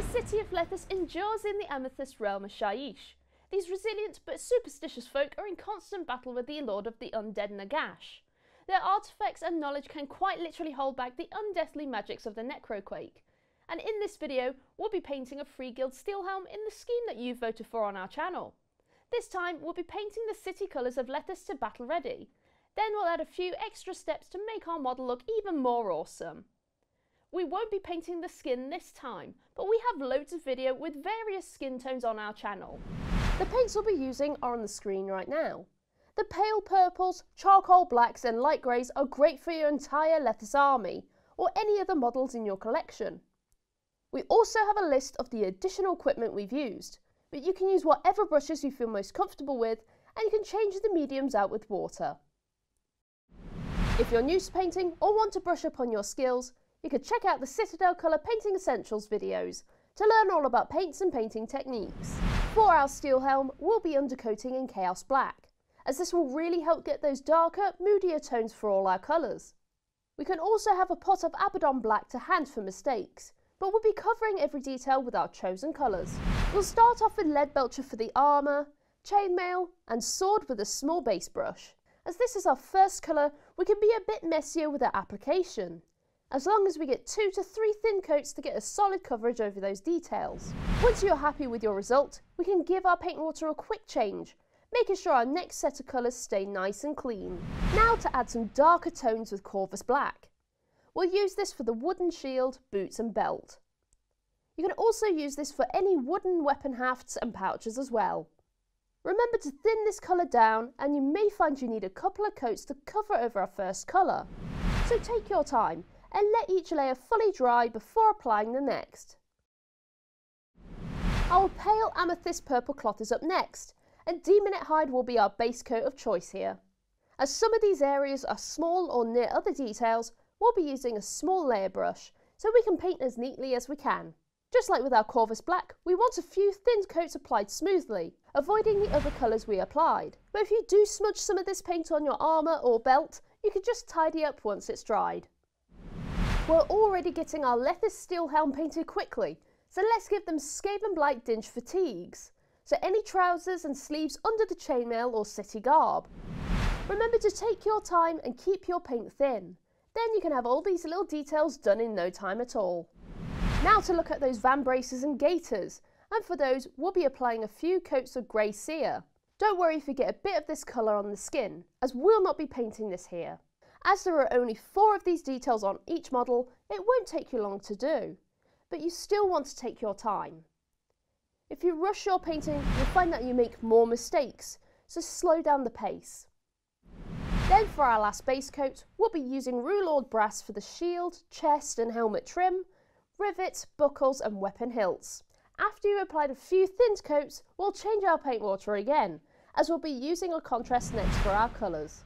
The city of Lethis endures in the Amethyst realm of Shyish. These resilient but superstitious folk are in constant battle with the lord of the Undead Nagash. Their artifacts and knowledge can quite literally hold back the undeathly magics of the Necroquake. And in this video, we'll be painting a Freeguild Steelhelm in the scheme that you've voted for on our channel. This time, we'll be painting the city colours of Lethis to battle ready. Then we'll add a few extra steps to make our model look even more awesome. We won't be painting the skin this time, but we have loads of video with various skin tones on our channel. The paints we'll be using are on the screen right now. The pale purples, charcoal blacks and light greys are great for your entire Lethis army, or any other models in your collection. We also have a list of the additional equipment we've used, but you can use whatever brushes you feel most comfortable with, and you can change the mediums out with water. If you're new to painting or want to brush up on your skills, you could check out the Citadel Colour Painting Essentials videos to learn all about paints and painting techniques. For our Steelhelm, we'll be undercoating in Chaos Black, as this will really help get those darker, moodier tones for all our colours. We can also have a pot of Abaddon Black to hand for mistakes, but we'll be covering every detail with our chosen colours. We'll start off with Lead Belcher for the armour, chainmail and sword with a small base brush. As this is our first colour, we can be a bit messier with our application, as long as we get 2 to 3 thin coats to get a solid coverage over those details. Once you're happy with your result, we can give our paint water a quick change, making sure our next set of colours stay nice and clean. Now to add some darker tones with Corvus Black. We'll use this for the wooden shield, boots and belt. You can also use this for any wooden weapon hafts and pouches as well. Remember to thin this colour down, and you may find you need a couple of coats to cover over our first colour. So take your time and let each layer fully dry before applying the next. Our pale amethyst purple cloth is up next, and Demonite hide will be our base coat of choice here. As some of these areas are small or near other details, we'll be using a small layer brush so we can paint as neatly as we can. Just like with our Corvus Black, we want a few thin coats applied smoothly, avoiding the other colours we applied. But if you do smudge some of this paint on your armour or belt, you can just tidy up once it's dried. We're already getting our Lethis Steelhelm painted quickly, so let's give them Skaven Blight Dinge fatigues. So any trousers and sleeves under the chainmail or city garb. Remember to take your time and keep your paint thin. Then you can have all these little details done in no time at all. Now to look at those van braces and gaiters, and for those we'll be applying a few coats of grey cere. Don't worry if you get a bit of this colour on the skin, as we'll not be painting this here. As there are only 4 of these details on each model, it won't take you long to do, but you still want to take your time. If you rush your painting, you'll find that you make more mistakes, so slow down the pace. Then for our last base coat, we'll be using Rulord Brass for the shield, chest and helmet trim, rivets, buckles and weapon hilts. After you've applied a few thin coats, we'll change our paint water again, as we'll be using a contrast next for our colours.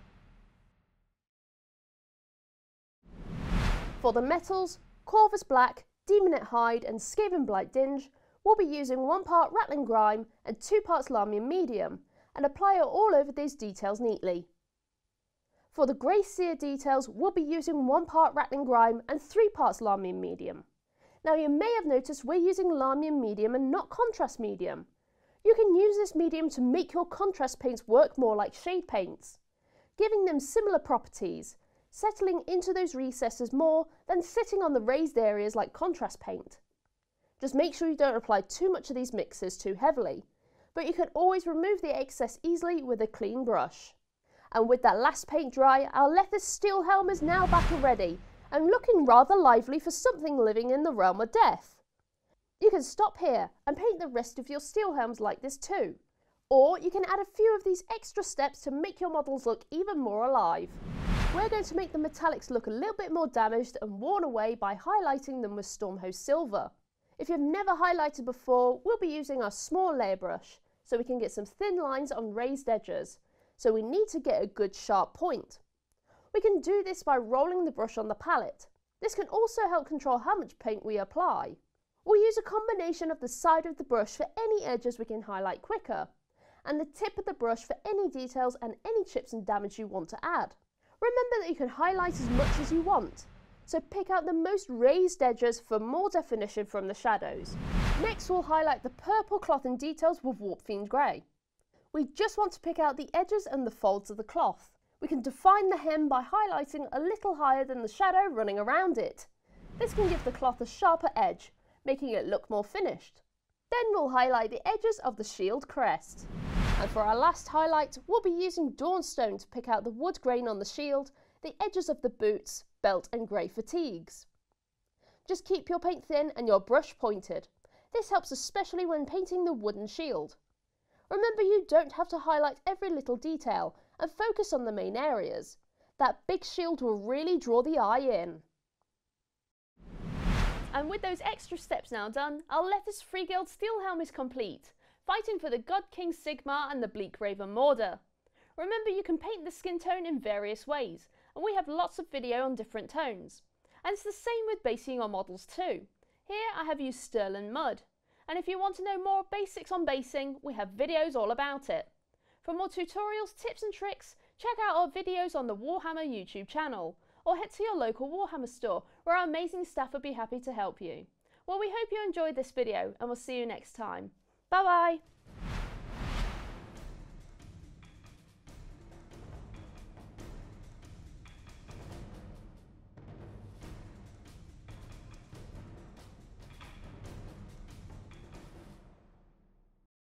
For the metals, Corvus Black, Demonite hide and Skaven Blight Dinge, we'll be using 1 part Rattling Grime and 2 parts Larmian Medium, and apply it all over these details neatly. For the grey cere details, we'll be using 1 part Rattling Grime and 3 parts Larmian Medium. Now you may have noticed we're using Larmian Medium and not Contrast Medium. You can use this medium to make your contrast paints work more like shade paints, giving them similar properties, settling into those recesses more than sitting on the raised areas like contrast paint. Just make sure you don't apply too much of these mixes too heavily, but you can always remove the excess easily with a clean brush. And with that last paint dry, our Lethis Steelhelm is now battle ready, and looking rather lively for something living in the realm of death. You can stop here and paint the rest of your Steelhelms like this too, or you can add a few of these extra steps to make your models look even more alive. We're going to make the metallics look a little bit more damaged and worn away by highlighting them with Stormhost Silver. If you've never highlighted before, we'll be using our small layer brush, so we can get some thin lines on raised edges, so we need to get a good sharp point. We can do this by rolling the brush on the palette. This can also help control how much paint we apply. We'll use a combination of the side of the brush for any edges we can highlight quicker, and the tip of the brush for any details and any chips and damage you want to add. Remember that you can highlight as much as you want, so pick out the most raised edges for more definition from the shadows. Next we'll highlight the purple cloth and details with Warp Fiend Grey. We just want to pick out the edges and the folds of the cloth. We can define the hem by highlighting a little higher than the shadow running around it. This can give the cloth a sharper edge, making it look more finished. Then we'll highlight the edges of the shield crest. And for our last highlight, we'll be using Dawnstone to pick out the wood grain on the shield, the edges of the boots, belt and grey fatigues. Just keep your paint thin and your brush pointed. This helps especially when painting the wooden shield. Remember, you don't have to highlight every little detail and focus on the main areas. That big shield will really draw the eye in. And with those extra steps now done, our Lethis Freeguild Steelhelm is complete, fighting for the God King Sigmar and the Bleak Raven Morder. Remember, you can paint the skin tone in various ways, and we have lots of video on different tones. And it's the same with basing your models too. Here I have used Sterling Mud, and if you want to know more basics on basing, we have videos all about it. For more tutorials, tips and tricks, check out our videos on the Warhammer YouTube channel, or head to your local Warhammer store where our amazing staff would be happy to help you. Well, we hope you enjoyed this video and we'll see you next time. Bye bye!